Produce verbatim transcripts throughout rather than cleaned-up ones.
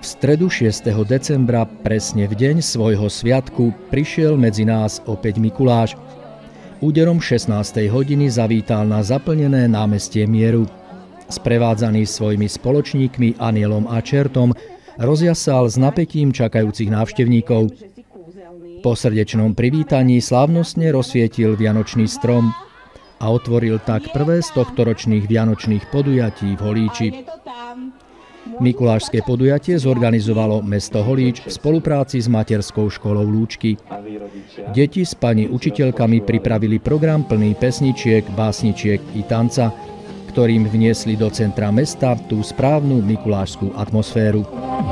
V stredu šiesteho decembra, presne v deň svojho sviatku, prišiel medzi nás opäť Mikuláš. Úderom šestnástej hodiny zavítal na zaplnené námestie Mieru. Sprevádzaný svojimi spoločníkmi Anielom a Čertom, rozjasal s napätím čakajúcich návštevníkov. Po srdečnom privítaní slávnostne rozsvietil vianočný strom a otvoril tak prvé z tohtoročných vianočných podujatí v Holíči. Mikulášske podujatie zorganizovalo mesto Holíč v spolupráci s materskou školou Lúčky. Deti s pani učiteľkami pripravili program plný pesničiek, básničiek i tanca, ktorým vniesli do centra mesta tú správnu mikulášskú atmosféru.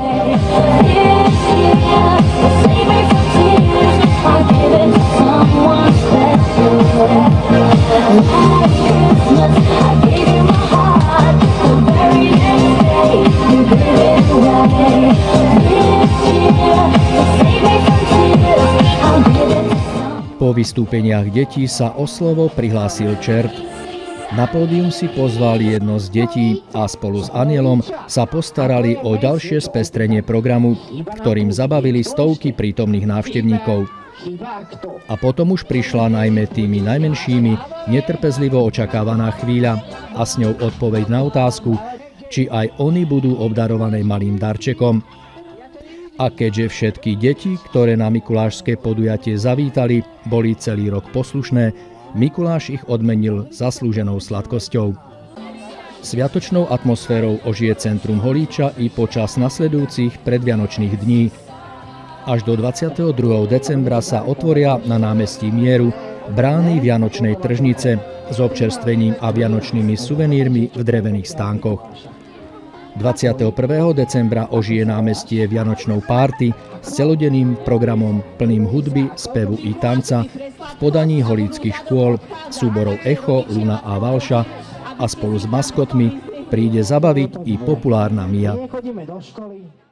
Po vystúpeniach detí sa o slovo prihlásil Čert. Na pódium si pozval jedno z detí a spolu s Anielom sa postarali o ďalšie spestrenie programu, ktorým zabavili stovky prítomných návštevníkov. A potom už prišla najmä tými najmenšími netrpezlivo očakávaná chvíľa a s ňou odpoveď na otázku, či aj oni budú obdarované malým darčekom. A keďže všetky deti, ktoré na mikulášske podujatie zavítali, boli celý rok poslušné, Mikuláš ich odmenil zaslúženou sladkosťou. Sviatočnou atmosférou ožije centrum Holíča i počas nasledujúcich predvianočných dní. Až do dvadsiateho druhého decembra sa otvoria na námestí Mieru brány Vianočnej tržnice s občerstvením a vianočnými suvenírmi v drevených stánkoch. dvadsiateho prvého decembra ožije námestie vianočnou párty s celodenným programom plným hudby, spevu i tanca v podaní holíckych škôl, súborov Echo, Luna a Valša a spolu s maskotmi príde zabaviť i populárna Mia.